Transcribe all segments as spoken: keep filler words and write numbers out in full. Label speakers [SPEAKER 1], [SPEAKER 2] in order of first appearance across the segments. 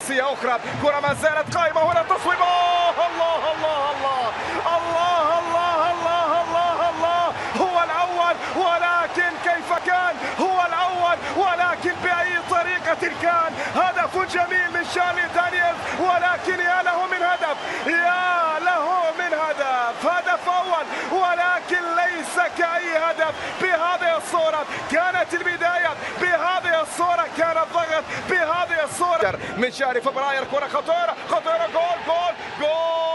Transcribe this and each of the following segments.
[SPEAKER 1] رأسية أخرى، كرة ما زالت قائمة، هنا تصويب، الله الله الله الله الله الله الله الله الله، هو الأول ولكن كيف كان، هو الأول ولكن بأي طريقة كان، هدف جميل من شارلي دانييلز، ولكن يا له من هدف، يا له من هدف، هدف أول ولكن ليس كأي هدف بهذه الصورة، كانت البداية بهذه الصورة، كان الضغط بهذه الصورة من شهر فبراير، كرة خطيرة خطيرة، جول جول جول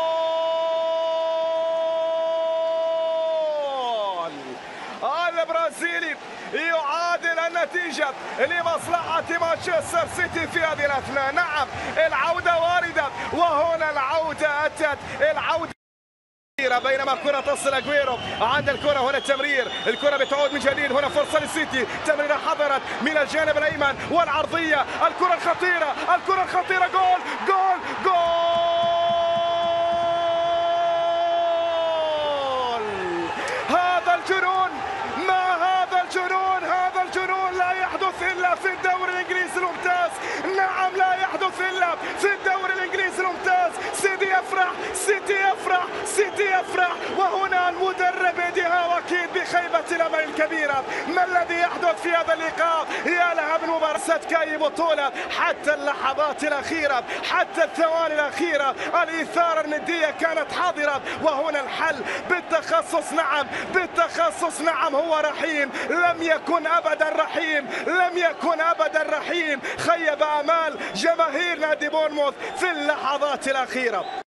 [SPEAKER 1] البرازيلي يعادل النتيجة لمصلحة مانشستر سيتي في هذه الأثناء. نعم العودة واردة، وهنا العودة أتت، العودة بينما الكرة تصل أجويرو عند الكرة، هنا التمرير، الكرة بتعود من جديد، هنا فرصة للسيتي، تمريرة حضرت من الجانب الأيمن والعرضية، الكرة الخطيرة، الكرة الخطيرة، جول جول جول، هذا الجنون، ما هذا الجنون، هذا الجنون لا يحدث إلا في الدوري الإنجليزي الممتاز، نعم لا يحدث إلا في الدوري الإنجليزي الممتاز، سيتي يفرح، سيتي يفرح، سيتي يفرح، وهنا المدرب يدها أكيد بخيبة الأمل الكبيرة. ما الذي يحدث في هذا اللقاء؟ يا لها من ممارسة كأي بطولة، حتى اللحظات الأخيرة، حتى الثواني الأخيرة الإثارة الندية كانت حاضرة، وهنا الحل بالتخصص، نعم بالتخصص، نعم هو رحيم، لم يكن أبدا رحيم، لم يكن أبدا رحيم، خيب آمال جماهير نادي بورنموث في اللحظات الأخيرة.